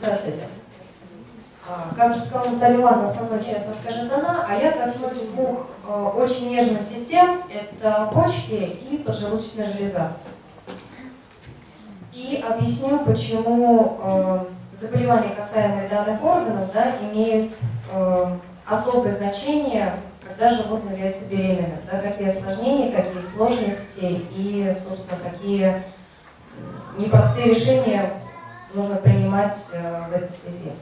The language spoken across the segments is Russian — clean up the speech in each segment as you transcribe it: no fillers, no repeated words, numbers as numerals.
Здравствуйте. Как уже сказала Наталья Ивановна, основную часть расскажет она, а я коснусь двух очень нежных систем. Это почки и поджелудочная железа. И объясню, почему заболевания, касаемые данных органов, имеют особое значение, когда животное является беременным. Какие осложнения, какие сложности и, собственно, какие непростые решения нужно принимать в этой связи.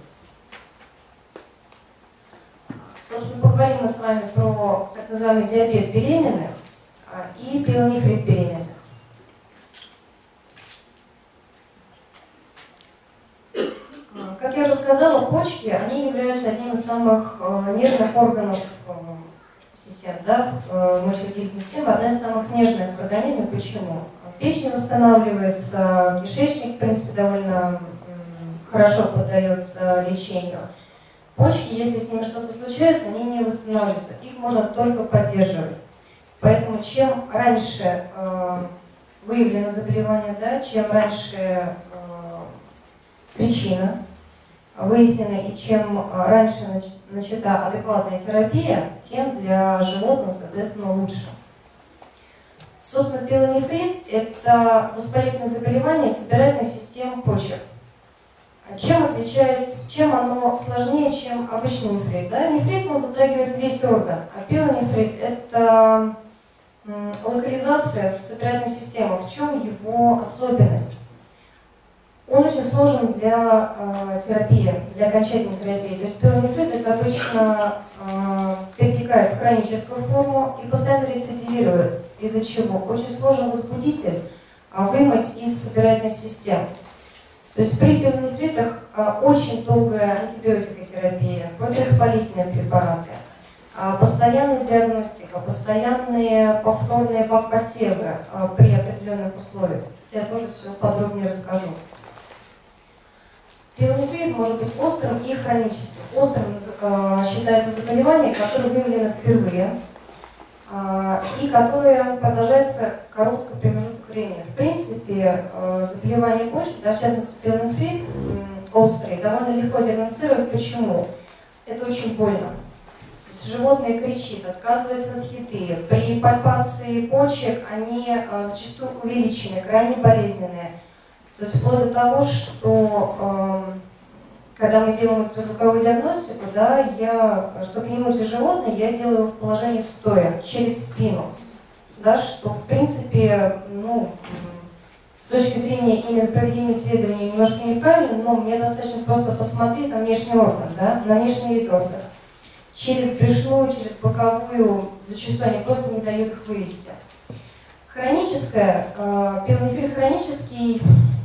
Собственно, поговорим мы с вами про так называемый диабет беременных и пилонефрит беременных. Как я уже сказала, почки, они являются одним из самых нежных органов систем, мочевыделительной системы, одна из самых нежных в организме. Почему? Печень восстанавливается, кишечник, в принципе, довольно хорошо поддается лечению. Почки, если с ними что-то случается, они не восстанавливаются, их можно только поддерживать. Поэтому чем раньше выявлено заболевание, чем раньше причина выяснена и чем раньше начата адекватная терапия, тем для животного, соответственно, лучше. Собственно, пилонефрит – это воспалительное заболевание собирательных систем почек. Чем отличается, чем оно сложнее, чем обычный нефрит? Нефрит он затрагивает весь орган, а пилонефрит – это локализация в собирательных системах. В чем его особенность? Он очень сложен для терапии, для окончательной терапии. То есть пилонефрит это обычно перетекает в хроническую форму и постоянно рецидивирует. Из-за чего? Очень сложен возбудитель вымыть из собирательных систем. То есть при пилонефритах очень долгая антибиотикотерапия, противовоспалительные препараты, постоянная диагностика, постоянные повторные посевы при определенных условиях. Я тоже все подробнее расскажу. Пилонефрит может быть острым и хроническим. Острым считается заболевание, которое выявлено впервые и которое продолжается короткий промежуток времени. В принципе, заболевание почки, в частности пилонефрит острый, довольно легко диагностировать. Почему? Это очень больно. То есть животное кричит, отказывается от еды. При пальпации почек они зачастую увеличены, крайне болезненные. То есть вплоть до того, что когда мы делаем ультразвуковую диагностику, чтобы не мучить животное, я делаю в положении стоя, через спину. Что в принципе, с точки зрения именно проведения исследований немножко неправильно, но мне достаточно просто посмотреть на внешний орган, на внешний вид органа. Через брюшную, через боковую, зачастую они просто не дают их вывести. Хроническое, пилонефрит хронический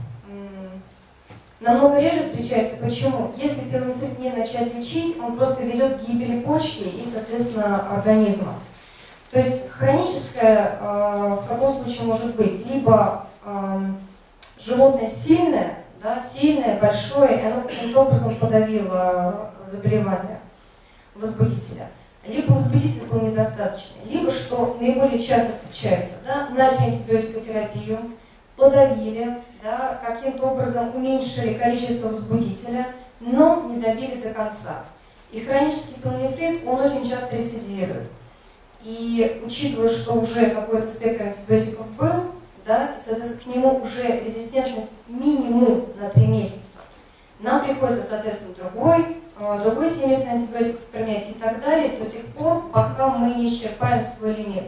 намного реже встречается. Почему? Если пилонефрит не начать лечить, он просто ведет к гибели почки и, соответственно, организма. То есть хроническое в каком случае может быть? Либо животное сильное, сильное, большое, и оно каким-то образом подавило заболевание возбудителя. Либо возбудитель был недостаточный, либо, что наиболее часто встречается, начали антибиотикотерапию, подавили, каким-то образом уменьшили количество возбудителя, но не добили до конца. И хронический пилонефрит, он очень часто рецидивирует. И учитывая, что уже какой-то спектр антибиотиков был, и, соответственно, к нему уже резистентность минимум на 3 месяца, нам приходится, соответственно, другой семейный антибиотик применять и так далее, до тех пор, пока мы не исчерпаем свой лимит.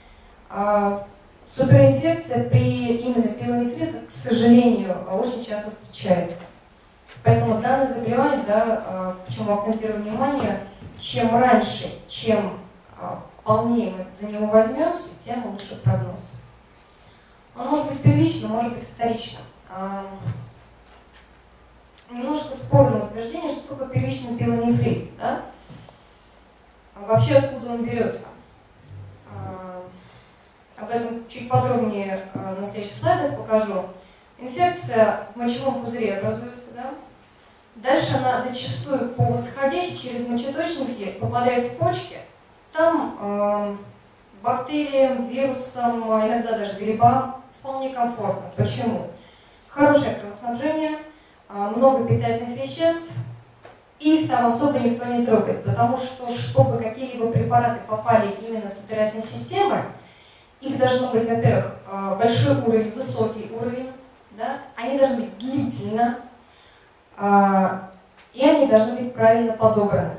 Суперинфекция при именно пилонефрите, к сожалению, очень часто встречается. Поэтому данное заболевание, почему акцентирую внимание, чем раньше, чем полнее мы за него возьмемся, тем лучше прогноз. Он может быть первичным, может быть вторичным. Немножко спорное утверждение, что такое первичный пилонефрит. Вообще откуда он берется. Об этом чуть подробнее на следующих слайдах покажу. Инфекция в мочевом пузыре образуется, Дальше она зачастую по восходящей через мочеточники попадает в почки. Там бактериям, вирусам, иногда даже грибам вполне комфортно. Почему? Хорошее кровоснабжение, много питательных веществ, их там особо никто не трогает, потому что, чтобы какие-либо препараты попали именно в сателлитарные системы, их должно быть, во-первых, большой уровень, высокий уровень, да? Они должны быть длительно, и они должны быть правильно подобраны.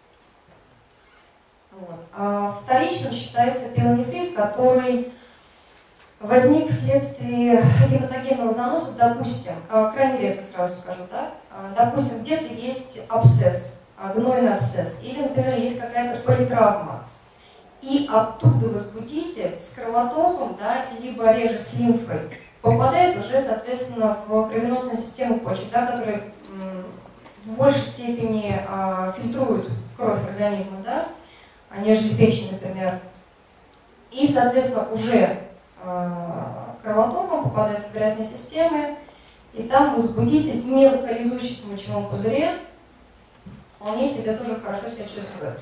Вот. Вторичным считается пилонефрит, который возник вследствие гематогенного заноса, допустим, крайне редко сразу скажу, да? Допустим, где-то есть абсцесс, гнойный абсцесс, или, например, есть какая-то политравма, и оттуда возбудитель с кровотоком, да, либо реже с лимфой, попадает уже, соответственно, в кровеносную систему почек, да, которые в большей степени фильтруют кровь организма, да, нежели печень, например. И, соответственно, уже кровотоком попадает в сателлитарные системы, и там возбудитель, не локализующийся в мочевом пузыре, вполне себе тоже хорошо себя чувствует.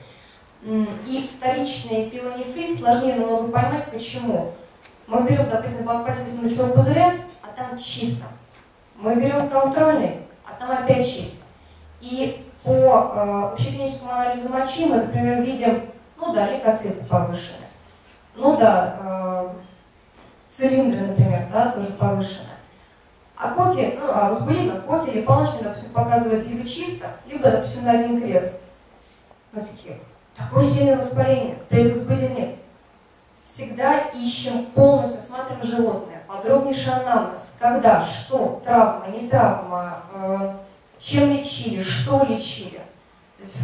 И вторичный пилонефрит сложнее намного поймать, почему. Мы берем, допустим, покупательство мочевого пузыря, а там чисто. Мы берем контрольный, а там опять чисто. И по общеклиническому анализу мочи мы, например, видим, ну да, лейкоциты повышены. Ну да, цилиндры, например, да, тоже повышены. А коки, возбудитель, коки или палочки, допустим, показывают либо чисто, либо, допустим, на один крест. Мы такие, такое сильное воспаление, при возбудении. Всегда ищем, полностью осматриваем животное, подробнейший анамнез, когда, что, травма, не травма, чем лечили, что лечили. То есть,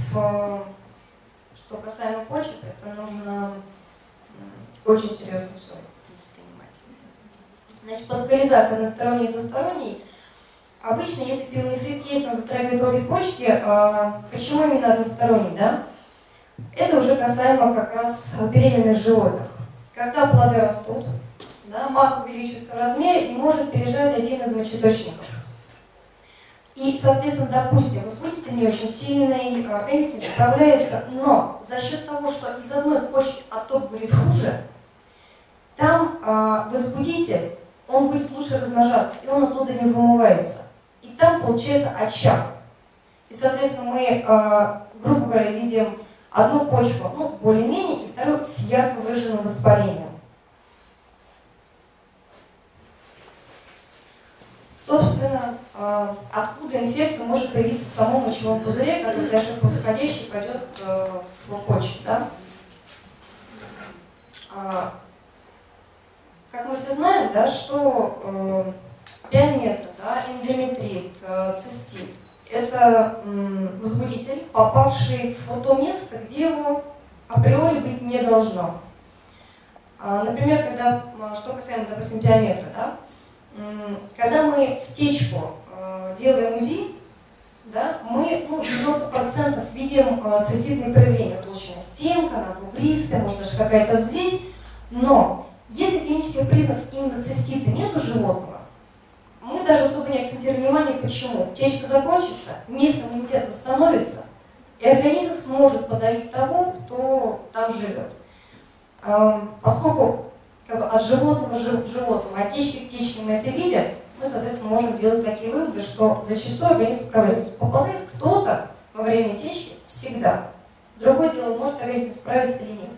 что касаемо почек, это нужно очень серьезно все воспринимать. Значит, по локализации односторонней и двусторонней, обычно, если пилонефрит есть, он затрагивает обе почки, почему именно односторонний, да? Это уже касаемо как раз беременных животных. Когда плоды растут, да, матка увеличивается в размере и может пережать один из мочеточников. И, соответственно, допустим, возбудитель не очень сильный, организм не справляется, но за счет того, что из одной почки отток будет хуже, там возбудитель, он будет лучше размножаться, и он оттуда не вымывается. И там получается очаг. И, соответственно, мы, грубо говоря, видим одну почку, ну, более-менее, и вторую с ярко выраженным воспалением. Собственно, откуда инфекция может появиться в самом мочевом пузыре, который даже по восходящей пойдет в почки, да? Как мы все знаем, да, что пиометры, да, эндометрит, цистит – это возбудитель, попавший в то место, где его априори быть не должно. Например, когда, что касаемо, допустим, пиометра, да, когда мы в течку делаем УЗИ, да, мы 90% видим циститные проявления, толщина стенка, она бугристая, может даже какая-то взвесь, но если клинических признаков именно цистита нет у животного, мы даже особо не акцентируем внимание, почему. Течка закончится, место иммунитета восстановится, и организм сможет подавить того, кто там живет. Поскольку от животного к животному, от течки к течке мы это видим, мы, соответственно, можем делать такие выводы, что зачастую организм справляется. Попадает кто-то во время течки всегда. Другое дело, может организм справиться или нет.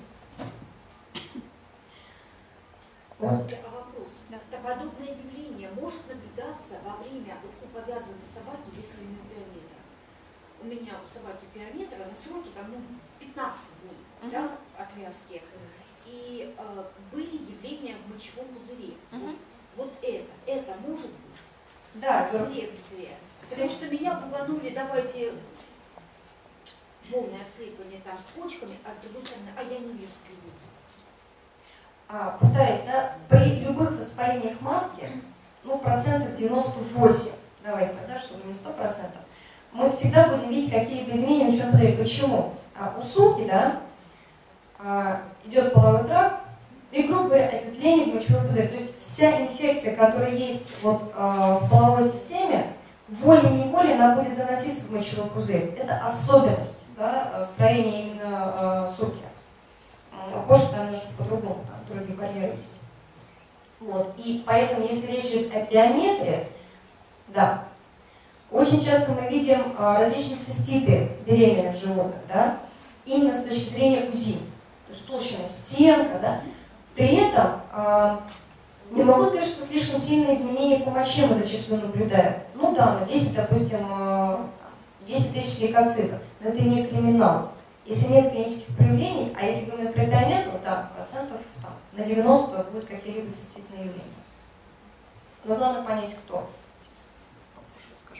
Скажите, а вопрос. Подобное явление может наблюдаться во время у повязанной собаки, если у нее пиометр? У меня у собаки пиометра на сроке там 15 дней, да, отвязки. И были явления в мочевом пузыре. Вот это может быть, да, следствие. Потому что меня пуганули, давайте полное обследование там с почками, а с другой стороны, я не вижу клиники. Повторяюсь, да, при любых воспалениях матки, процентов 98, давайте, да, чтобы не 100%, мы всегда будем видеть какие-либо изменения в мочевом пузыре. Почему? У суки, да, идет половой тракт, и, грубо говоря, ответвление в мочевой пузырь. То есть вся инфекция, которая есть вот, в половой системе, волей-неволей она будет заноситься в мочевой пузырь. Это особенность, да, строения именно суки. Кошка там немножко по-другому, там другие барьеры есть. Вот. И поэтому, если речь идет о пиометре, да, Очень часто мы видим различные циститы беременных животных, да, именно с точки зрения УЗИ, то есть толщина стенка, да. При этом не могу сказать, что слишком сильные изменения по моче мы зачастую наблюдаем. Ну да, на 10, допустим, 10 тысяч лейкоцитов, но это не криминал. Если нет клинических проявлений, а если говорим про диаметр, да, процентов там, на 90 будут какие-либо циститные явления. Но главное понять, кто. Сейчас попозже расскажу.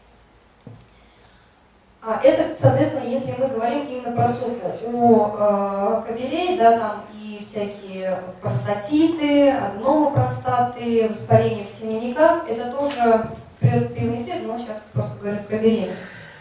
Это, соответственно, если мы говорим именно про супу. У кобелей, да, там и всякие простатиты, аденомопростаты, воспаление в семенниках, это тоже приводит к пивной инфекции, но сейчас просто говорим про беременность.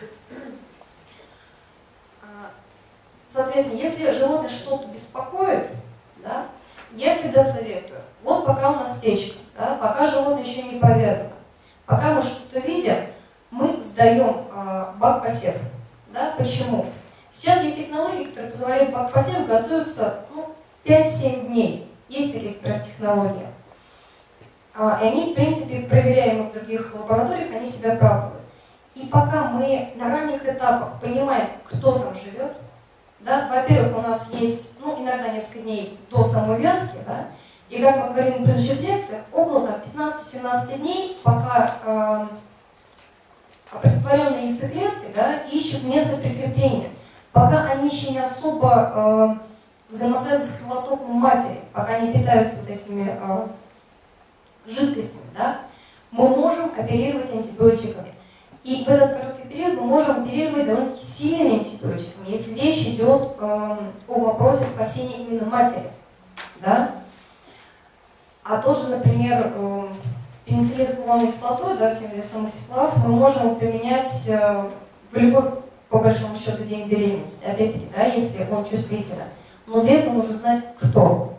Соответственно, если животное что-то беспокоит, да, я всегда советую, вот пока у нас течка, да, пока животное еще не повязано, пока мы что-то видим, мы сдаем бак-посев. Да? Почему? Сейчас есть технологии, которые позволяют бак-посев готовиться 5-7 дней. Есть такие экспресс-технологии. И они, в принципе, проверяемы в других лабораториях, они себя оправдывают. И пока мы на ранних этапах понимаем, кто там живет, да, во-первых, у нас есть иногда несколько дней до самой вязки, да, и как мы говорим в предыдущих лекциях, около 15-17 дней, пока оплодотворенные яйцеклетки, да, ищут место прикрепления, пока они еще не особо взаимосвязаны с кровотоком матери, пока не питаются вот этими жидкостями, да, мы можем оперировать антибиотиками. И в этот короткий период мы можем оперировать довольно-таки сильными антибиотиками, если речь идет о вопросе спасения именно матери. Да? А тот же, например, пенициллин с главной кислотой, да, всем весом оксиклав, мы можем применять в любой, по большому счету, день беременности, опять-таки, да, если он чувствителен. Но для этого нужно знать, кто.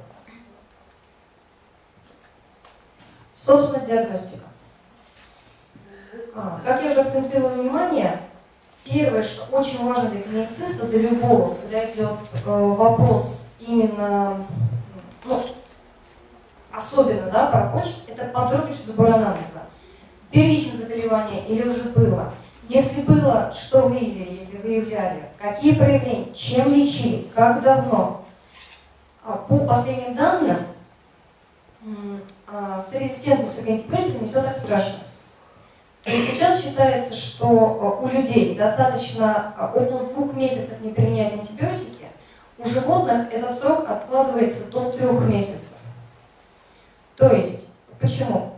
Собственно, диагностика. Как я уже акцентировала внимание, первое, что очень важно для клинициста, для любого, когда идет вопрос именно, особенно, да, про почки, это подробнейший сбор анамнеза. Первичное заболевание или уже было? Если было, что выявили, если выявляли, какие проявления, чем лечили, как давно? По последним данным, с резистентностью к антибиотикам не все так страшно. То есть сейчас считается, что у людей достаточно около 2 месяцев не применять антибиотики, у животных этот срок откладывается до 3 месяцев. То есть, почему?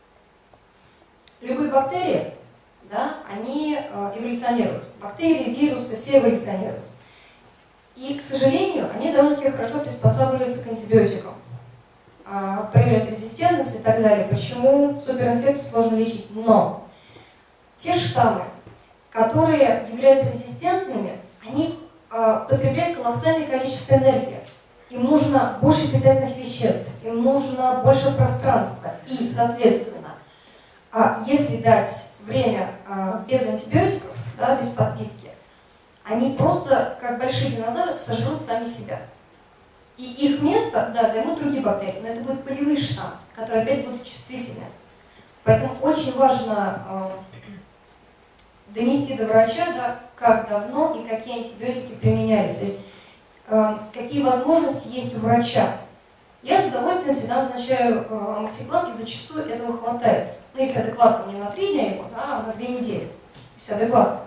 Любые бактерии, да, они эволюционируют. Бактерии, вирусы, все эволюционируют. И, к сожалению, они довольно-таки хорошо приспосабливаются к антибиотикам. Проявляют резистентность и так далее. Почему суперинфекцию сложно лечить? Но те штаммы, которые являются резистентными, они потребляют колоссальное количество энергии. Им нужно больше питательных веществ, им нужно больше пространства. И, соответственно, если дать время без антибиотиков, да, без подпитки, они просто, как большие динозавры, сожрут сами себя. И их место, да, займут другие бактерии, но это будут полевые штаммы, которые опять будут чувствительны. Поэтому очень важно донести до врача, да, как давно и какие антибиотики применялись, то есть какие возможности есть у врача. Я с удовольствием всегда назначаю амоксиклав, и зачастую этого хватает. Ну, если адекватно, не на 3 дня его, да, а на 2 недели. То есть адекватно.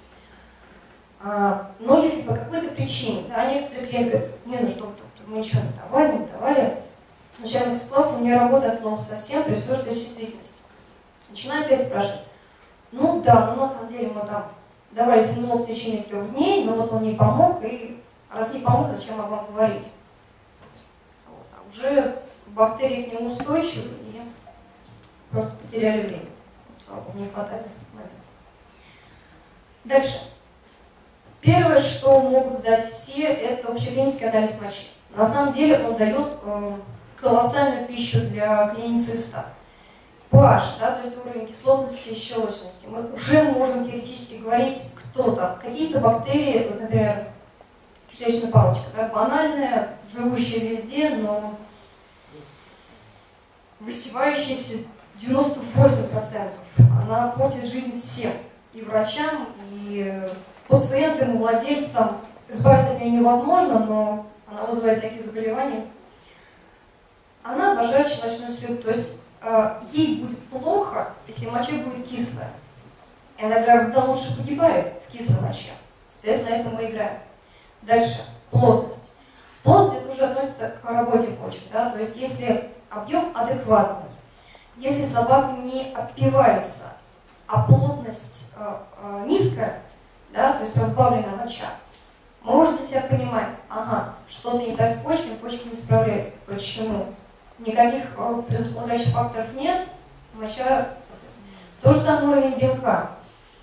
Но если по какой-то причине, да, некоторые клиенты говорят, не, ну что, доктор, мы ничего не давали, Сначала амоксиклав у меня работает от слова совсем при условии чувствительности. Начинаю опять спрашивать. Ну да, но на самом деле мы там давали синолог в течение 3 дней, но вот он не помог, и раз не помог, зачем об вам говорить? Вот. А уже бактерии к нему устойчивы, и просто потеряли время. Слава богу, не хватает в этот момент. Дальше. Первое, что могут сдать все, это общеклинический анализ мочи. На самом деле он дает колоссальную пищу для клинициста. pH, да, то есть уровень кислотности и щелочности. Мы уже можем теоретически говорить, кто там. Какие-то бактерии, вот, например, кишечная палочка, да, банальная, живущая везде, но высевающаяся 98%. Она портит жизнь всем. И врачам, и пациентам, и владельцам. Избавиться от нее невозможно, но она вызывает такие заболевания. Она обожает щелочную среду. То есть ей будет плохо, если моча будет кислая. И она гораздо лучше погибает в кислой моче. Соответственно, это мы играем. Дальше. Плотность. Плотность это уже относится к работе почек. Да? То есть если объем адекватный, если собака не отпивается, а плотность низкая, да, то есть разбавленная моча, мы уже для себя понимаем, ага, что-то не так с почками, почки не справляются. Почему? Никаких предрасполагающих факторов нет, моча, соответственно. То же самое уровень белка.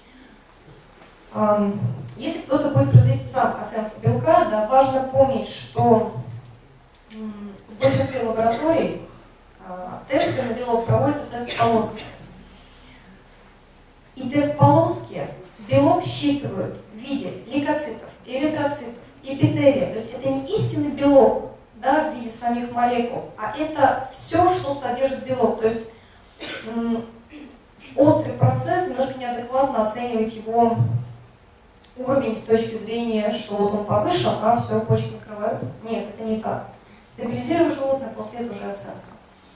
Если кто-то будет производить сам оценку белка, да, важно помнить, что в большинстве лабораторий тесты на белок проводятся тест полоски. И тест полоски белок считывают в виде лейкоцитов, эритроцитов, эпителия. То есть это не истинный белок, да, в виде самих молекул, а это все, что содержит белок. То есть острый процесс немножко неадекватно оценивать его уровень с точки зрения, что вот он повышен, а все, почки накрываются. Нет, это не так. Стабилизируем животное, после этого уже оценка.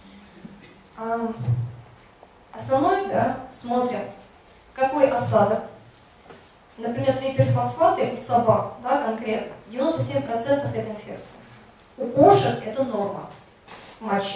Основной, да, смотрим, какой осадок. Например, триперфосфаты у собак, да, конкретно, 97% это инфекция. У кошек это норма в моче.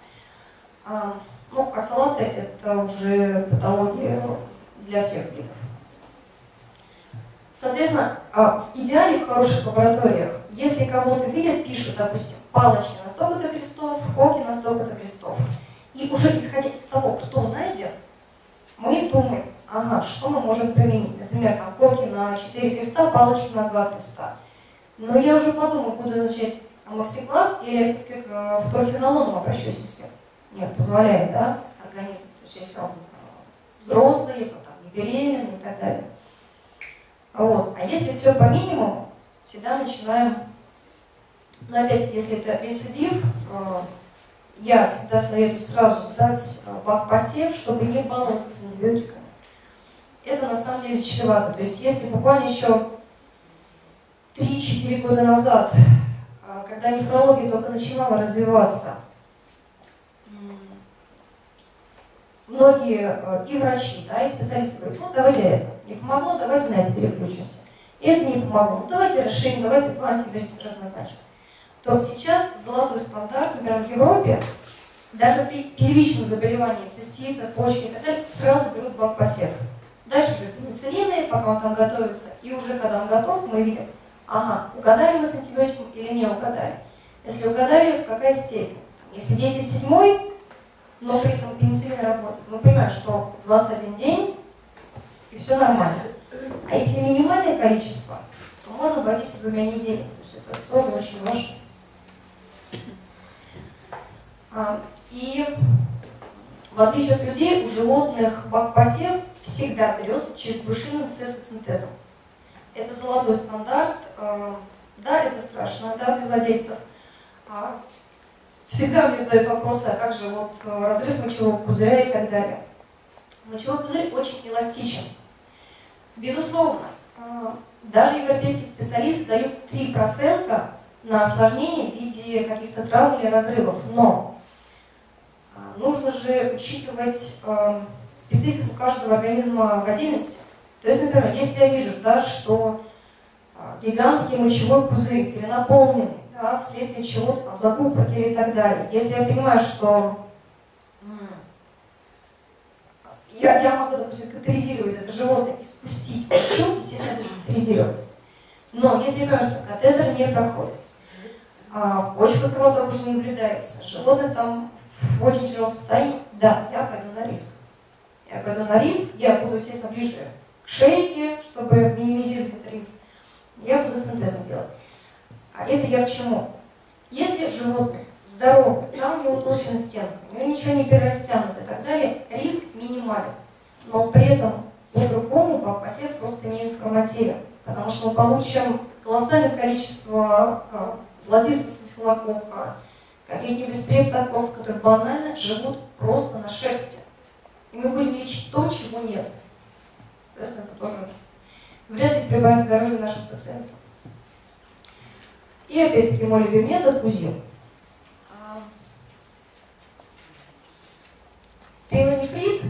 Ну, оксалаты это уже патология для всех видов. Соответственно, в идеале в хороших лабораториях, если кого-то видят, пишут, допустим, палочки на столько-то крестов, коки на столько-то крестов. И уже исходя из того, кто найдет, мы думаем, ага, что мы можем применить. Например, там, коки на 4 креста, палочки на 2 креста. Но я уже подумаю, буду назначать амоксиклав или я все-таки к фторфенолону обращусь, если мне позволяет, да, организм. То есть если он взрослый, если он там не беременный и так далее. Вот. А если все по минимуму, всегда начинаем, но опять, если это рецидив, я всегда советую сразу сдать бак-посев, чтобы не баловаться с антибиотиками. Это на самом деле чревато. То есть если буквально еще 3-4 года назад, когда нефрология только начинала развиваться, многие и врачи, да, и специалисты говорят, ну давайте это не помогло, давайте на это переключимся. И это не помогло, ну давайте расширим, давайте два антибиотика сразу назначим. То сейчас золотой стандарт, например, в Европе, даже при первичном заболевании цистита, почки и так далее, сразу берут бак-посев. Дальше уже пенициллины, пока он там готовится, и уже когда он готов, мы видим, ага, угадали мы с антибиотиком или не угадали. Если угадали, в какая степень. Если 10/7, но при этом пенициллин работает, мы понимаем, что 21 день, и все нормально. А если минимальное количество, то можно обойтись 2 неделями. То есть это тоже очень важно. И в отличие от людей, у животных бак-посев всегда берется через брюшину цестоцинтезом. Это золотой стандарт. Да, это страшно, да, для владельцев. Всегда мне задают вопросы, а как же вот разрыв мочевого пузыря и так далее. Мочевой пузырь очень эластичен. Безусловно, даже европейские специалисты дают 3% на осложнение в виде каких-то травм или разрывов, но нужно же учитывать специфику каждого организма в отдельности. То есть, например, если я вижу, да, что гигантский мочевой пузырь перенаполненный, да, вследствие чего-то, там, закупорки и так далее, если я понимаю, что я могу, допустим, катетеризировать это животное и спустить мочу, естественно, буду катетеризировать. Но если я понимаю, что катетер не проходит, в почках кровоток уже не наблюдается, животное там в очень тяжелом состоянии, да, я пойду на риск. Я пойду на риск, я буду, естественно, ближе к шейке, чтобы минимизировать этот риск. Я буду цинтезом делать. А это я к чему? Если животное здоровое, там у него толщина стенка, у него ничего не перерастянуто и так далее, риск минимален. Но при этом по-другому бак-посев просто не информативен, потому что мы получим колоссальное количество золотистого стафилококка, каких-нибудь стрептококков, которые банально живут просто на шерсти. и мы будем лечить то, чего нет. Соответственно, это тоже вряд ли прибавит здоровье нашим пациентам. И опять-таки мой любимый метод УЗИ. Пилонефрит,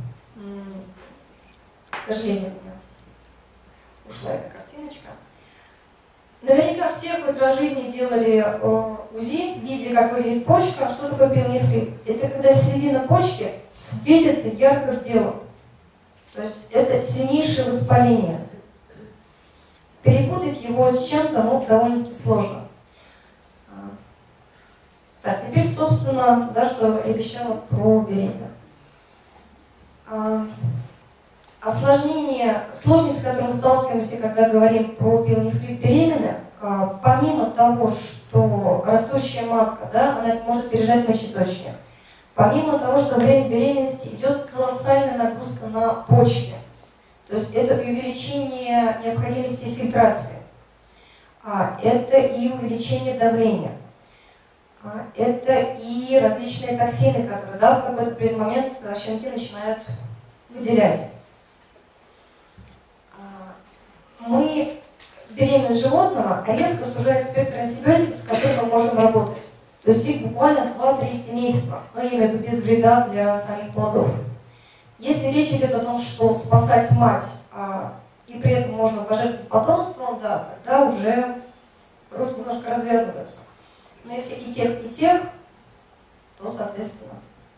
к сожалению, у меня ушла эта картиночка. Наверняка все хоть раз в жизни делали УЗИ, видели, как выглядит почка. Что такое пилонефрит? Это когда середина почки светится ярко белым. То есть это сильнейшее воспаление. Перепутать его с чем-то довольно-таки сложно. Так, теперь, собственно, да, что я обещала про беременных. Осложнение, сложность, с которой мы сталкиваемся, когда говорим про пилонефрит беременных, помимо того, что растущая матка, да, она может пережать мочеточие, помимо того, что во время беременности идет колоссальная нагрузка на почки, то есть это увеличение необходимости фильтрации, это и увеличение давления, это и различные токсины, которые, да, в какой-то момент щенки начинают выделять. Беременность животного резко сужает спектр антибиотиков, с которыми мы можем работать. То есть их буквально 2-3 семейства, но я имею в виду без вреда для самих плодов. Если речь идет о том, что спасать мать, и при этом можно пожертвовать потомством, да, тогда уже руки немножко развязываются. Но если и тех, то, соответственно,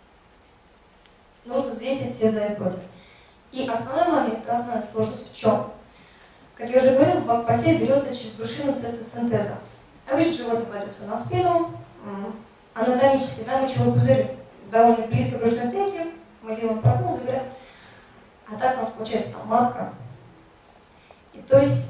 нужно взвесить все за и против. И основной момент, основная сложность в чем? Как я уже говорила, бак-посев берется через брюшину цестоцентеза. Обычно животное кладется на спину, анатомически, да, мочевой пузырь довольно близко к брюшной стенке, мы делаем прокол, забираем, а так у нас получается там матка. И то есть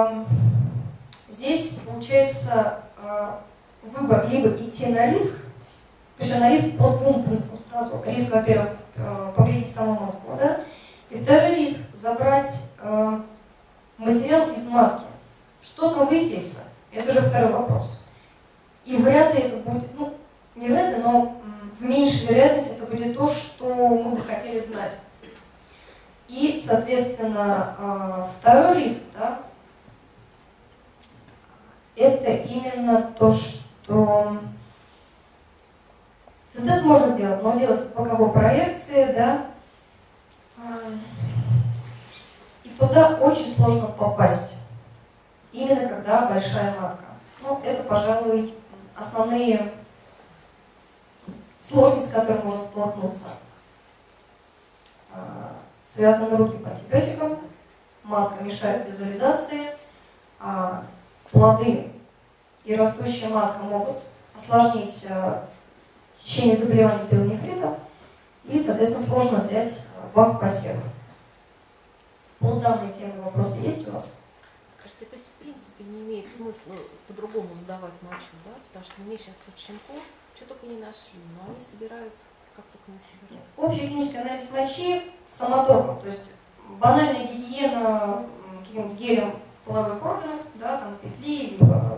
здесь получается выбор либо идти на риск, причем на риск по двум пунктам сразу. Риск, во-первых, повредить саму матку, да? И второй риск забрать материал из матки. Что там высеется, это уже второй вопрос. И вряд ли это будет, не вряд ли, но в меньшей вероятности это будет то, что мы бы хотели знать. И, соответственно, второй риск, да, это именно то, что синтез можно сделать, но делать по боковой проекции, да, и туда очень сложно попасть, именно когда большая матка. Это, пожалуй, основные сложности, с которыми можно столкнуться. Связаны руки по антибиотикам, матка мешает визуализации, плоды и растущая матка могут осложнить течение заболеваний пилонефритом, и, соответственно, сложно взять бак-посев. По данной теме вопросы есть у вас? Скажите, то есть в принципе не имеет смысла по-другому сдавать мочу, да? Потому что мне сейчас вот щенков что только не нашли, но они собирают, как только не собирают. Общий клинический анализ мочи самотоком, то есть банальная гигиена каким-нибудь гелем половых органов, да, там петли, либо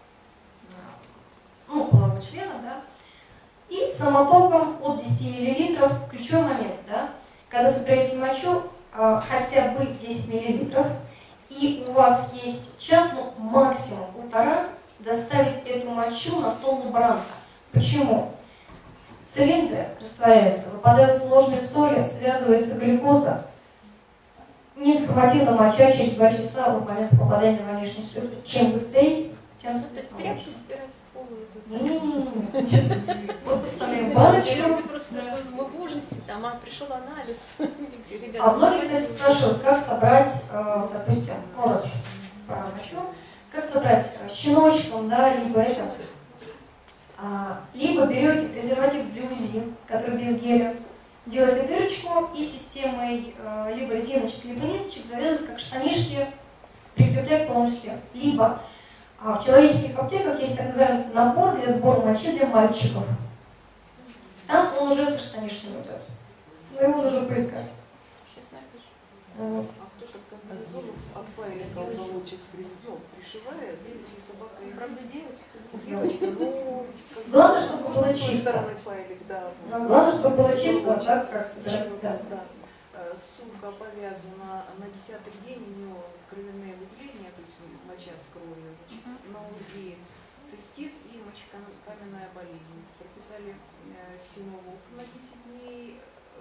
полового члена, да, и самотоком от 10 мл, ключевой момент, да, когда собираете мочу, хотя бы 10 мл, и у вас есть час, максимум полтора, доставить эту мочу на стол лаборанта. Почему? Цилиндры растворяются, выпадают ложные соли, связывается глюкоза. Неинформативно моча через 2 часа от момента попадания во внешний след. Чем быстрее, тем соответственно лучше. Тряпки собирать с пола. Не-не-не. Вот подставляем баночку. Люди просто, мы в ужасе, там, пришел анализ. А многие, кстати, спрашивают, как собрать, допустим, раз уж про мочу, как собрать щеночком, да, либо это. Либо берете презерватив для УЗИ, который без геля, делаете дырочку и системой либо резиночек, либо ниточек завязываете как штанишки, прикрепляя к полному член. Либо в человеческих аптеках есть так называемый набор для сбора мочи для мальчиков. Там он уже со штанишками идет. Но его нужно поискать. Сейчас напишу. А кто-то комбинезонов от файлика уголочек пришивает, и собака... И правда девочка, ну... Главное, чтобы было с той чисто. стороны файлик, да. Главное, чтобы было чисто, так как собирать. Да. Сумка повязана на 10-й день, у нее кровяные выделения, то есть моча с кровью. На УЗИ цистит и мочекаменная болезнь. Прописали синолог на 10 дней,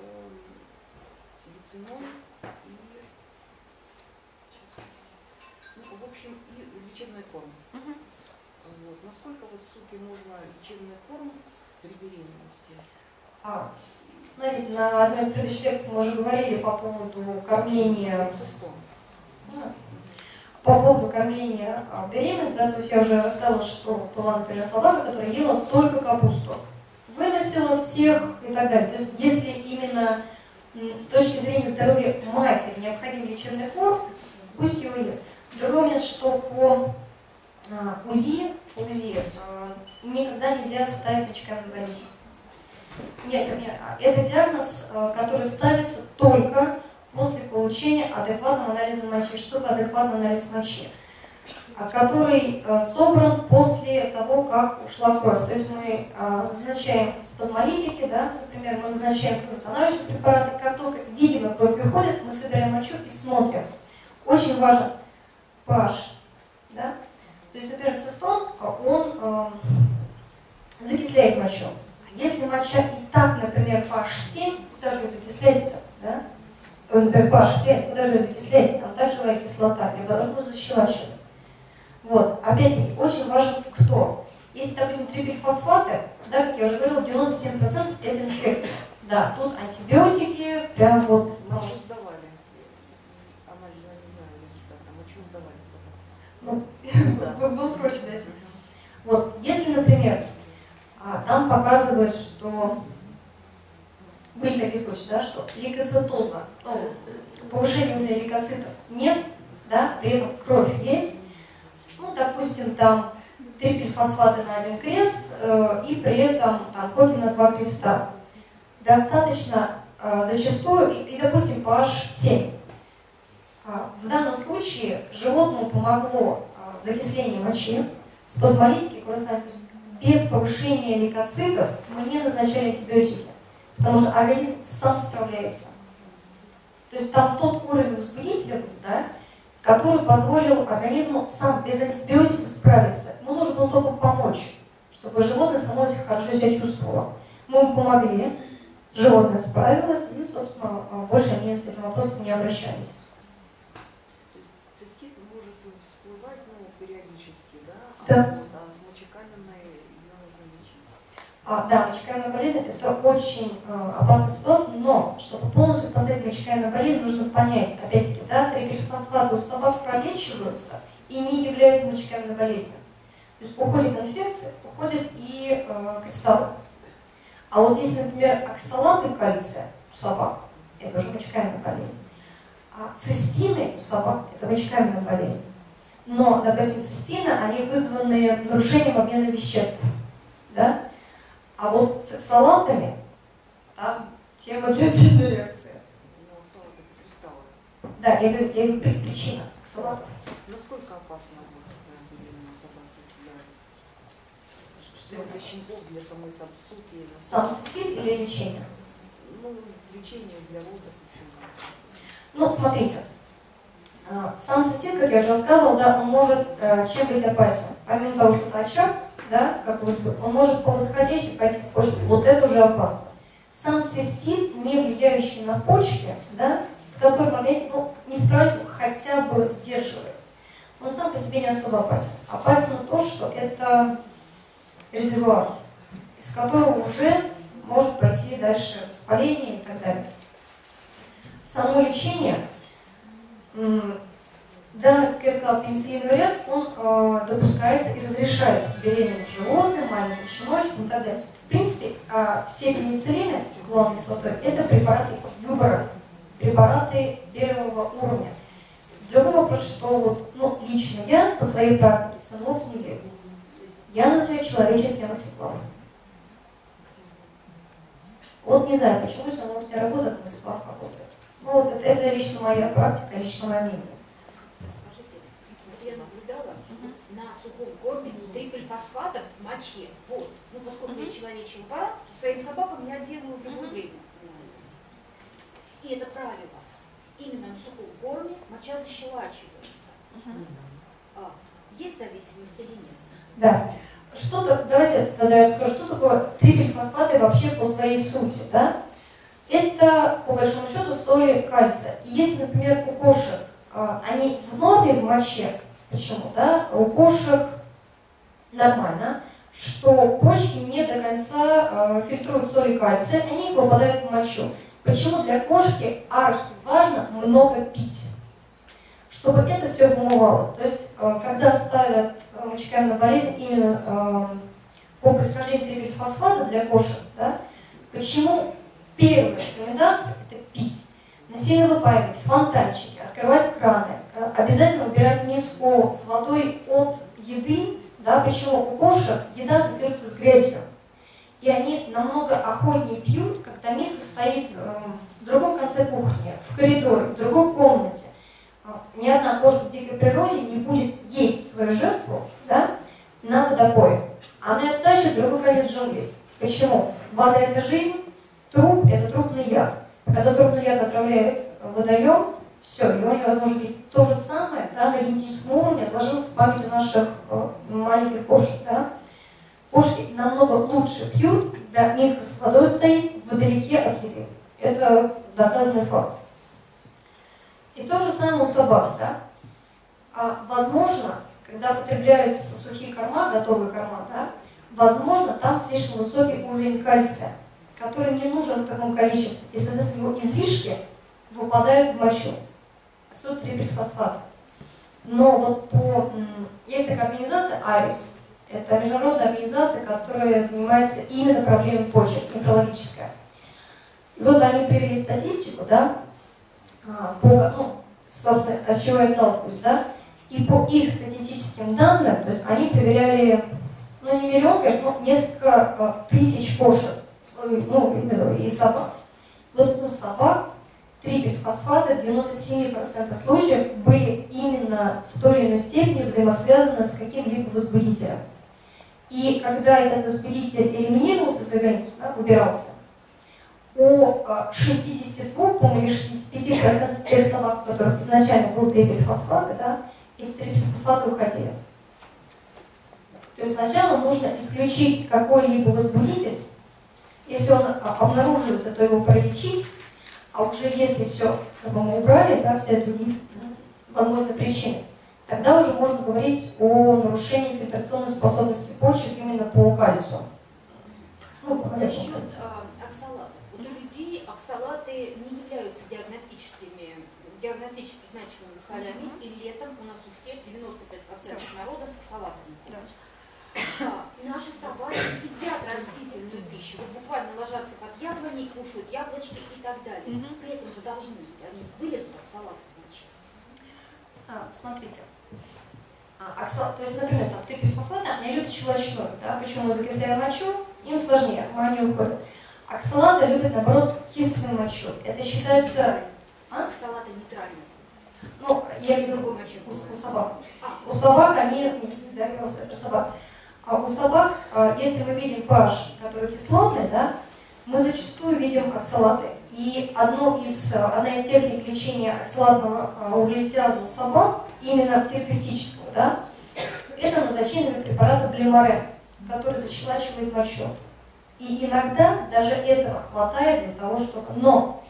дицинон и, в общем, и лечебный корм. Вот. Насколько вот суке можно лечебный корм при беременности? Смотрите, на одной из предыдущих лекций мы уже говорили по поводу кормления. По поводу кормления беременных, да, то есть я уже рассказывала, что была, например, собака, которая ела только капусту. Выносила всех и так далее. То есть если именно с точки зрения здоровья матери необходим лечебный корм, пусть его ест. Другой момент, что по УЗИ никогда нельзя ставить мочекаменную болезнь. Нет, это диагноз, который ставится только после получения адекватного анализа мочи. Что такое адекватный анализ мочи? Который собран после того, как ушла кровь. То есть мы назначаем спазмолитики, да, например, мы назначаем восстанавливающие препараты. Как только видимо кровь выходит, мы собираем мочу и смотрим. Очень важен pH. Да? То есть, например, цистон, он закисляет мочу. Если моча и так, например, pH 7, куда же ее закислять-то? Да? Например, pH 5, куда же ее закислять? Там также живая кислота, либо должно защелачивать. Вот, опять-таки, очень важен кто. Если, допустим, трипельфосфаты, да, как я уже говорила, 97% это инфекция. Да, тут антибиотики, прям вот... Мочу сдавали. Анализа не знаю результата. Мочу сдавали собаку. Ну, было проще, да, если. Вот, если, например, там показывают, что были такие случаи, да, что лейкоцитоза, ну, повышения уровня лейкоцитов нет, да, при этом кровь есть, ну, допустим, там трипельфосфаты на 1 крест, и при этом там кофе на 2 креста. Достаточно зачастую, и допустим, pH 7. В данном случае животному помогло закисление мочи, спазмолитики, без повышения лейкоцитов мы не назначали антибиотики, потому что организм сам справляется. То есть там тот уровень возбудителя, да, который позволил организму сам без антибиотиков справиться. Ему нужно было только помочь, чтобы животное само хорошо себя чувствовало. Мы ему помогли, животное справилось, и, собственно, больше они с этим вопросом не обращались. То есть цистит может всплывать, периодически, да? Да. А с мочекаменной ее нужно лечить? Да, мочекаменная болезнь – это очень опасная ситуация, но чтобы полностью поставить мочекаменную болезнь, нужно понять, опять-таки, да, трипельфосфаты у собак пролечиваются и не являются мочекаменной болезнью. То есть уходит инфекция, уходят и кристаллы. А вот если, например, оксалаты кальция у собак, это уже мочекаменная болезнь, а цистины у собак – это мочекаменная болезнь. Но, допустим, цистины, они вызваны нарушением обмена веществ. Да? А вот с оксалатами там тема для отдельной лекции. Ну, оксалат это кристаллы. Да, я говорю причина оксалатов. Насколько опасно беременной собаке для щенков, для самой суки? Сам цистит или лечение? Ну, лечение для родов, в общем. Ну, смотрите. Сам цистит, как я уже рассказывала, да, он может чем быть опасен. Помимо того, что это очаг, да, как он может по восходящей пойти в почку. Вот это уже опасно. Сам цистит, не влияющий на почки, да, с которым организм не справится, хотя бы сдерживает. Он сам по себе не особо опасен. Опасно то, что это резервуар, из которого уже может пойти дальше воспаление и так далее. Само лечение, данный, как я сказала, пенициллиновый ряд, он допускается и разрешается беременным животным, маленьким щеночкам и так далее. В принципе, все пенициллины с угловой кислотой – это препараты выбора, препараты первого уровня. Другой вопрос, что вот, лично я по своей практике все равно не верю. Я назначаю человеческий амоксиклав. Вот не знаю, почему все равно не работает, амоксиклав работает. Ну, вот это лично моя практика, лично мое мнение. Скажите, вот я наблюдала на сухом корме трипельфосфатов в моче. Вот. Ну, поскольку я человечий аппарат, то своим собакам я делаю в любое время анализы. И это правило. Именно на сухом корме моча защелачивается. Есть зависимость или нет? Да. Давайте тогда я расскажу, что такое трипельфосфаты вообще по своей сути. Да? Это, по большому счету, соли кальция. И если, например, у кошек они в норме в моче, почему? Да? У кошек нормально, что почки не до конца фильтруют соли кальция, они попадают в мочу. Почему для кошки архиважно много пить? Чтобы это все вымывалось. То есть, когда ставят мочекаменную болезнь именно по происхождению трипельфосфата для кошек, да, почему первая рекомендация – это пить. Насильно выпаивать, фонтанчики, открывать краны, обязательно убирать миску с водой от еды. Да, почему у кошек еда ассоциируется с грязью. И они намного охотнее пьют, когда миска стоит в другом конце кухни, в коридоре, в другой комнате. Ни одна кошка в дикой природе не будет есть свою жертву, да, на водопое. Она ее тащит в другой конец джунглей. Почему? Вода – это жизнь, труп – это трупный яд. Когда трупный яд отравляет водоем, все, его невозможно пить. То же самое, да, на генетическом уровне отложилось в памяти наших маленьких кошек. Да. Кошки намного лучше пьют, когда миска с водой стоит вдалеке от еды. Это доказанный факт. И то же самое у собак. Да. Возможно, когда потребляются сухие корма, готовые корма, да, возможно, там слишком высокий уровень кальция, который не нужен в таком количестве, и, соответственно, его излишки выпадают в мочу. Суть трипельфосфата. Но вот есть такая организация АРИС. Это международная организация, которая занимается именно проблемой почек, нефрологическая. И вот они привели статистику, да, собственно, от чего я отталкиваюсь, да, и по их статистическим данным, то есть они проверяли, не миллион, конечно, но несколько тысяч кошек, и собак. Вот у собак трипельфосфаты в 97% случаев были именно в той или иной степени взаимосвязаны с каким-либо возбудителем. И когда этот возбудитель элиминировался из организма, да, убирался, у 62, по-моему, или 65% тех собак, у которых изначально был трипельфосфаты, да, эти трипельфосфаты уходили. То есть сначала нужно исключить какой-либо возбудитель. Если он обнаруживается, то его пролечить, а уже если все мы убрали, да, все другие возможные причины, тогда уже можно говорить о нарушении фильтрационной способности почек именно по кальцию. Насчет оксалатов. У людей оксалаты не являются диагностически значимыми солями, и летом у нас у всех 95% народа с оксалатами. Наши собаки едят растительную пищу, вот буквально ложатся под яблони, кушают яблочки и так далее. При этом же должны быть, они вылезут оксалаты в моче. Смотрите, то есть, например, там трипельфосфаты, они любят щелочную, да, почему мы закисляем мочу, им сложнее, они уходят. Оксалаты любят, наоборот, кислую мочу. Это считается... Оксалаты нейтральные. Я имею в виду у собак. У собак они... Да, я вас про собак. А у собак, если мы видим pH, который кислотный, да, мы зачастую видим оксалаты. И одна из техник лечения оксалатного углеотиаза у собак, именно терапевтического, да, это назначение препарата Блемарен, который защелачивает мочу. И иногда даже этого хватает для того, чтобы... Но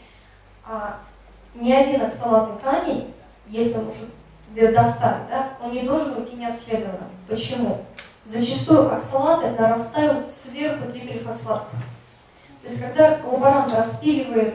ни один оксалатный камень, если он уже достанет, да, он не должен уйти необследованным. Почему? Зачастую оксалаты нарастают сверху трипельфосфатов. То есть, когда лаборант распиливает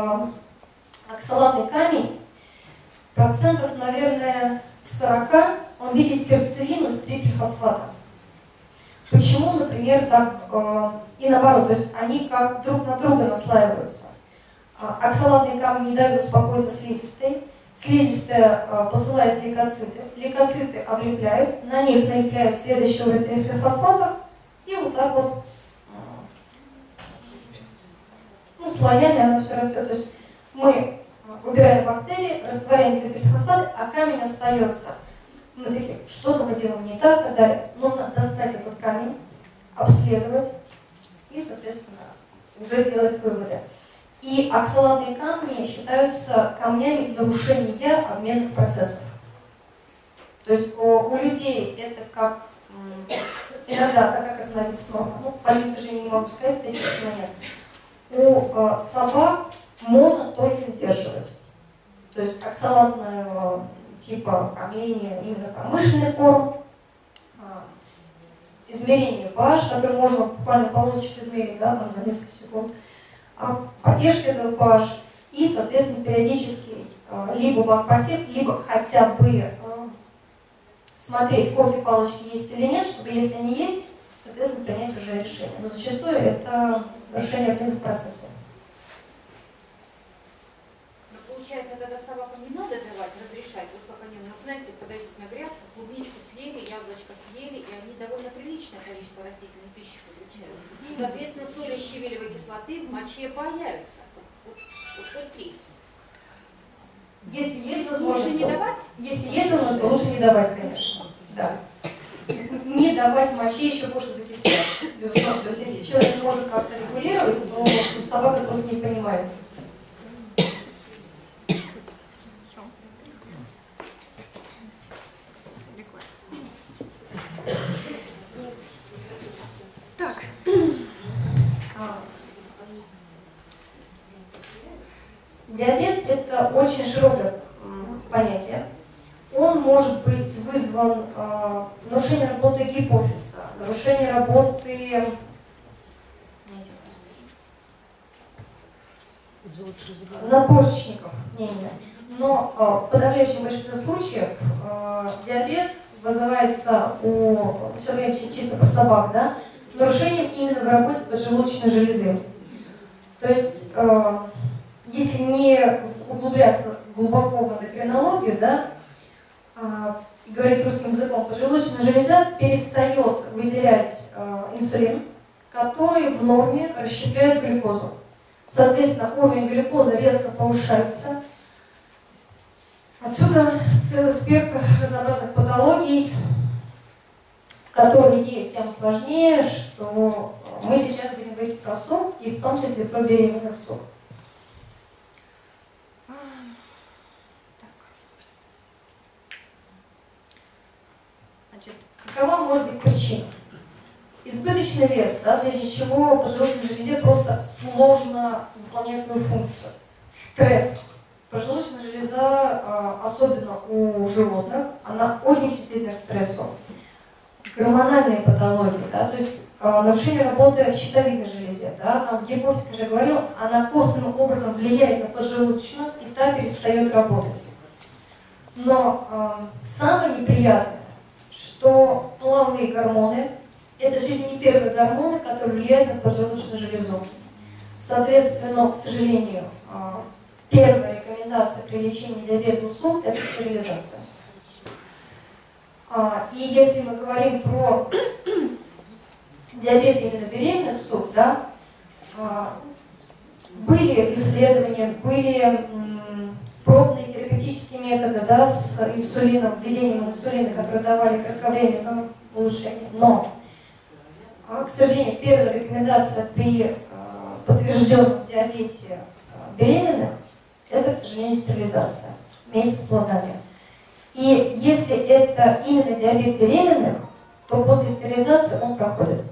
оксалатный камень, процентов, наверное, в 40 он видит сердцевину с трипельфосфатом. Почему, например, так и наоборот, то есть они как друг на друга наслаиваются. Оксалатные камни не дают успокоиться слизистой. Слизистая посылает лейкоциты. Лейкоциты облепляют, на них налепляют следующий уровень трипельфосфатов, и вот так вот слоями оно все растет. То есть мы убираем бактерии, растворяем пепельфосфаты, а камень остается. Мы такие, что-то мы делаем не так, и так далее. Нужно достать этот камень, обследовать и, соответственно, уже делать выводы. И оксалатные камни считаются камнями нарушения обменных процессов. То есть у людей это как иногда как разновидность нормы. Ну, по людям, к сожалению, не могу сказать, статистики нет. У собак можно только сдерживать. То есть оксалатного типа камней, именно промышленный корм, измерение pH, который можно буквально полосочек измерить, да, там, за несколько секунд, поддержка этого pH и, соответственно, периодически либо бакпосев, либо хотя бы смотреть, кофе палочки есть или нет, чтобы, если они есть, соответственно, принять уже решение. Но зачастую это нарушение обменных процессов. Получается, тогда собакам не надо давать, разрешать, вот как они у нас, знаете, подойдут на грядку, клубничку съели, яблочко съели, и они довольно приличное количество растительной пищи получают. Соответственно, соли щавелевой кислоты в моче появятся. Вот этот риск. Если есть лучше возможность, не давать? Если есть возможность, то лучше не давать, конечно. Да. Не давать моче еще больше закисляться. Безусловно. То есть если человек может как-то регулировать, то собака просто не понимает. Так. Диабет – это очень широкое понятие. Он может быть вызван нарушением работы гипофиза, нарушением работы надпочечников. Но в подавляющем большинстве случаев диабет вызывается у человека, чисто про собак, да, нарушением именно в работе поджелудочной железы. То есть, если не углубляться глубоко в эндокринологию, да, и говорить русским языком, поджелудочная железа перестает выделять инсулин, который в норме расщепляет глюкозу. Соответственно, уровень глюкозы резко повышается. Отсюда целый спектр разнообразных патологий, которые тем сложнее, что мы сейчас будем говорить про СОП, и в том числе про беременных СОП. Значит, какова может быть причина? Избыточный вес, да, вследствие чего поджелудочной железе просто сложно выполнять свою функцию. Стресс. Поджелудочная железа, особенно у животных, она очень чувствительна к стрессу. Гормональные патологии, да, то есть нарушение работы в щитовидной железе, да, там в гипофизе, как я говорил, она косвенным образом влияет на поджелудочную, и та перестает работать. Но самое неприятное, что половые гормоны – это чуть ли не первые гормоны, которые влияют на поджелудочную железу. Соответственно, к сожалению, первая рекомендация при лечении диабета СУП – это стерилизация. И если мы говорим про диабет именно беременных СУП, да, были исследования, были пробные терапевтические методы, да, с инсулином, введением инсулина, которые давали кратковременное улучшение. Но, к сожалению, первая рекомендация при подтвержденном диабете беременных – это, к сожалению, стерилизация вместе с плодами. И если это именно диабет беременных, то после стерилизации он проходит.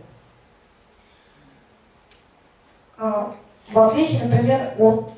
В отличие, например, от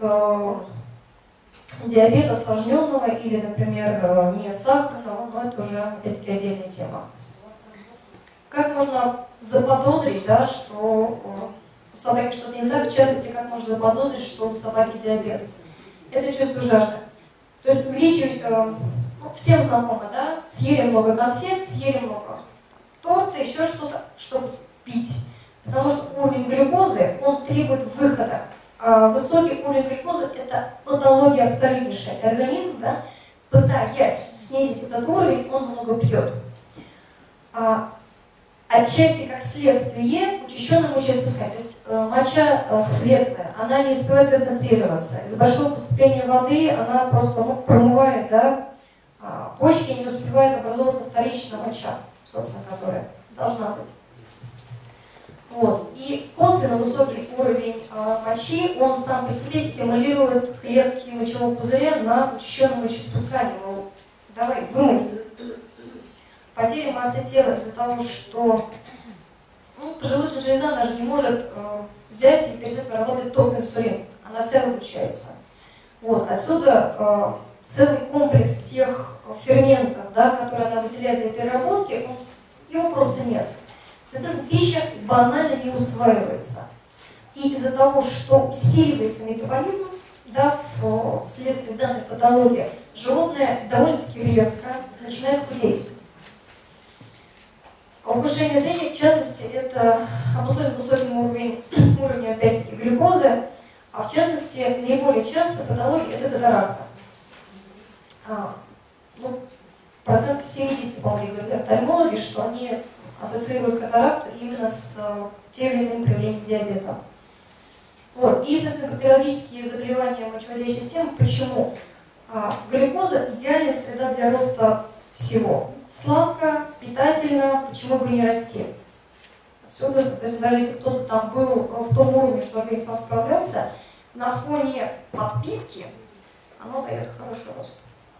диабета осложненного или, например, не сахарного, но это уже, опять-таки, отдельная тема. Как можно заподозрить, да, что у собаки что-то не так, в частности, как можно заподозрить, что у собаки диабет? Это чувство жажды. То есть увеличивать, всем знакомо, да, съели много конфет, съели много торта, еще что-то, чтобы пить. Потому что уровень глюкозы, он требует выхода. А высокий уровень глюкозы – это патология абсолютнейшая. Организм, да, пытаясь снизить этот уровень, он много пьет. отчасти как следствие учащенного мочеиспускания. То есть моча светлая, она не успевает концентрироваться. Из-за большого поступления воды она просто промывает, да, почки, не успевает образовываться вторичная моча, собственно, которая должна быть. Вот. И косвенно высокий уровень мочи, он сам по себе стимулирует клетки мочевого пузыря на учащенном мочеиспускании. Мол, давай, вымой. Потеря массы тела из-за того, что поджелудочная железа даже не может взять и перестать работать только инсулин. Она вся выключается. Вот. Отсюда целый комплекс тех ферментов, да, которые она выделяет для переработки, его просто нет. Соответственно, пища банально не усваивается. И из-за того, что усиливается метаболизм, да, вследствие данной патологии, животное довольно-таки резко начинает худеть. Ухудшение зрения, в частности, это обусловлено высоким уровнем опять-таки глюкозы, а в частности, наиболее часто патология – это катаракта. Процентов 70, по-моему, говорят офтальмологи, что они ассоциируют катаракту именно с тем или иным проявлением диабета. Вот. И, соответственно, периодические заболевания мочеводящей системы. Почему? Глюкоза – идеальная среда для роста всего. Сладко, питательно, почему бы и не расти? Отсюда, соответственно, даже если кто-то там был в том уровне, что организм сам справлялся, на фоне подпитки оно дает хороший рост.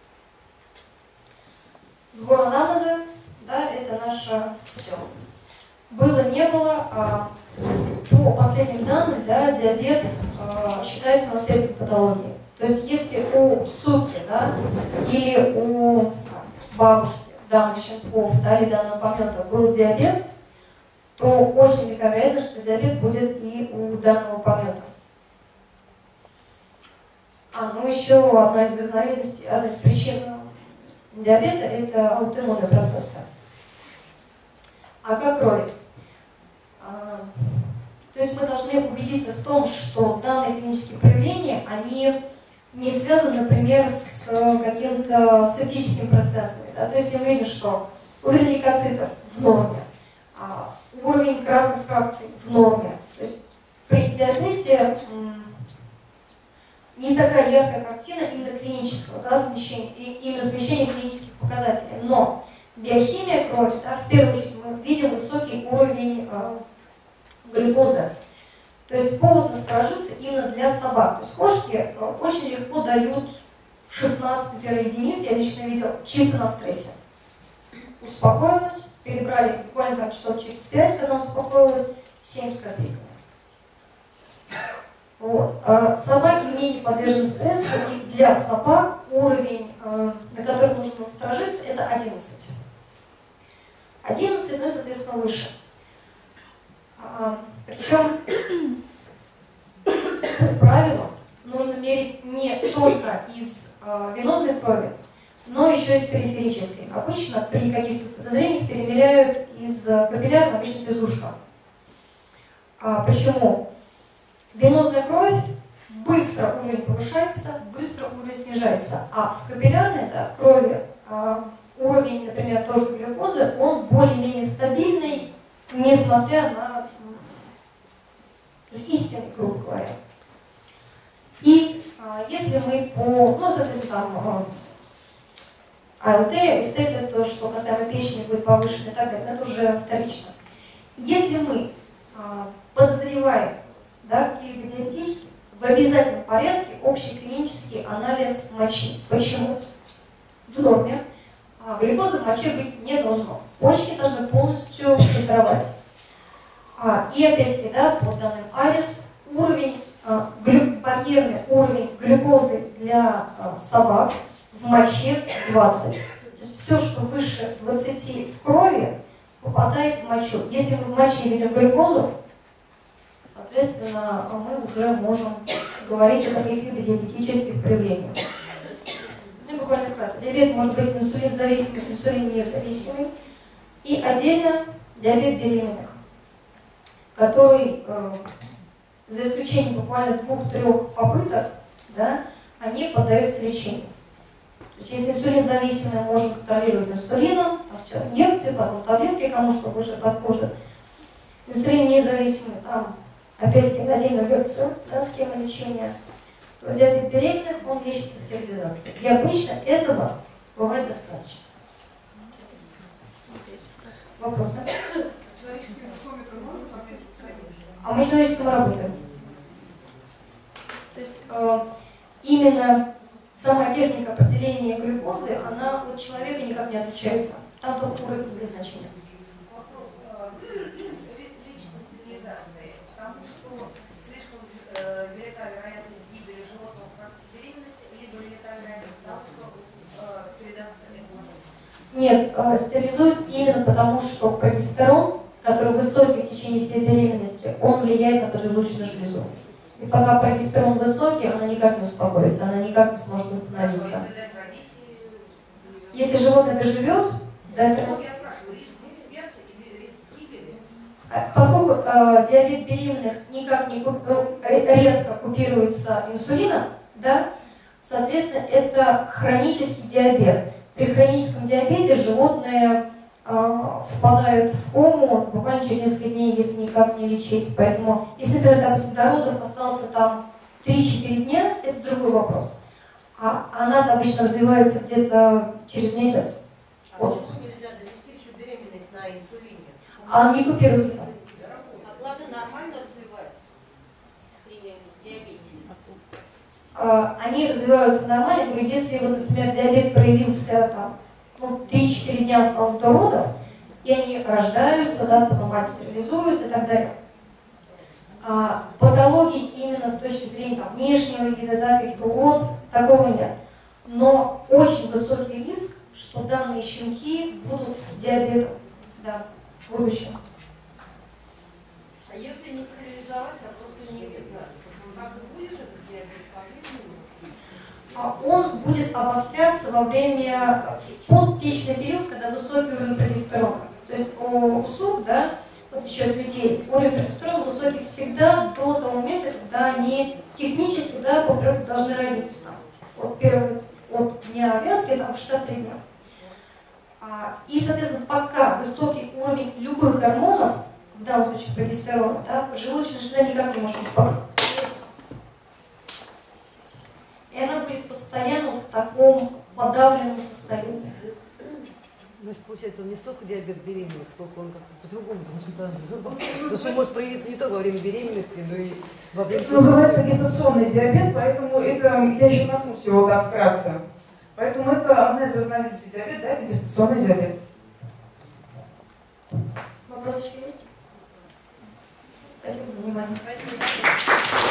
Сбор анамнеза, да, это наше все. Было, не было, по последним данным, да, диабет считается наследственной патологией. То есть если у супки, да, или у бабушки, данных щенков, да, или данного помета был диабет, то очень велика вероятность, что диабет будет и у данного помета. Еще одна из разновидностей, одна из причин диабета – это аутоиммунные процессы. А как крови? То есть мы должны убедиться в том, что данные клинические проявления, они не связаны, например, с каким-то септическими процессами. Да? То есть мы видим, что уровень лейкоцитов в норме, уровень красных фракций в норме. То есть при диабете не такая яркая картина именно клинического, да, смещения клинических показателей. Но биохимия крови, да, в первую очередь мы видим высокий уровень глюкозы. То есть повод насторожиться именно для собак. То есть кошки очень легко дают 16, например, единиц, я лично видела, чисто на стрессе. Успокоилась, перебрали буквально там часов через 5, когда она успокоилась, 7 с копейками. Вот. Собаки менее подвержены стрессу, и для собак уровень, на который нужно насторожиться, это 11. 11, ну, соответственно, выше. Причем, по правилу, нужно мерить не только из венозной крови, но еще и из периферической. Обычно при каких-то подозрениях перемеряют из капиллярной, обычно без ушка. Почему? Венозная кровь быстро уровень повышается, быстро уровень снижается, а в капиллярной, да, крови уровень, например, тоже глюкозы, он более-менее стабильный, несмотря на истинный, грубо говоря. И если мы по, ну, соответственно, там АЛТ, эстет, то, что касаемо печени будет повышено и так далее, это уже вторично. Если мы подозреваем, да, какие-либо диабетические, в обязательном порядке общий клинический анализ мочи. Почему? В норме глюкозы в моче быть не должно. Почки должны полностью фильтровать. И опять-таки, да, по данным АРИС, уровень, барьерный уровень глюкозы для собак в моче 20. То есть все, что выше 20 в крови, попадает в мочу. Если мы в моче видим глюкозу, соответственно, мы уже можем говорить о каких-либо диабетических проявлениях. Ну, буквально вкратце. Диабет может быть инсулинзависимый, инсулиннезависимый. И отдельно диабет беременных, который, за исключением буквально 2-3 попыток, да, они поддаются лечению. То есть если инсулин зависимый, можно контролировать инсулином, там все, инъекции, потом таблетки, кому что больше подходит. Инсулин независимый, там опять-таки на отдельную лекцию, да, схема лечения. То диабет беременных, он лечится стерилизацией. И обычно этого бывает достаточно. Вопросы? Человеческим глюкометром можно померить ткани? А мы человеческим работаем. То есть именно сама техника определения глюкозы, она от человека никак не отличается. Там только уровень без значения. Вопрос личной стерилизации, потому что слишком велика вероятность гибели животного в процессе беременности, либо велика вероятность того, что передастся эмбриону. Нет, стерилизуют именно потому, что прогестерон, который высокий в течение всей беременности, он влияет на поджелудочную железу. И пока прогестерон высокий, она никак не успокоится, она никак не сможет восстановиться. Если животное доживет, да, Я спрашиваю, риск смерти или риск гибели? поскольку диабет беременных никак не редко купируется инсулином, да, соответственно, это хронический диабет. При хроническом диабете животные впадают в кому буквально через несколько дней, если никак не лечить. Поэтому, если, например, допустим, до родов остался там 3-4 дня, это другой вопрос. А она обычно развивается где-то через месяц. А почему нельзя довести всю беременность на инсулине? А не купируется. А плоды нормально развиваются при диабете? Они развиваются нормально. Говорю, если, вот, например, диабет проявился там, 3-4 дня осталось до родов, и они рождаются, да, потом мать стерилизуют и так далее. Патологии именно с точки зрения там, внешнего вида, да, каких-то уродств, такого нет. Но очень высокий риск, что данные щенки будут с диабетом, да, в будущем. А если не стерилизовать, а просто не знаю, как ты будешь этот диабет по-прежнему? Он будет обостряться во время посттечный период, когда высокий уровень прогестерона. То есть у СУК, да, в отличие от людей, уровень прогестерона высокий всегда до того момента, когда они технически, да, по природе должны родить. От дня вязки там 63 дня. И, соответственно, пока высокий уровень любых гормонов, в данном случае прогестерона, да, поджелудочная железа никак не может успокоиться. И она будет постоянно в таком подавленном состоянии. Значит, получается, он не столько диабет беременных, сколько он как-то по-другому должен. Потому что может проявиться не только во время беременности, но и во время... Это называется гестационный диабет, поэтому это, я еще коснусь его, да, вкратце. Поэтому это одна из разновидностей диабета, да, это гестационный диабет. Вопросы еще есть? Спасибо за внимание. Спасибо.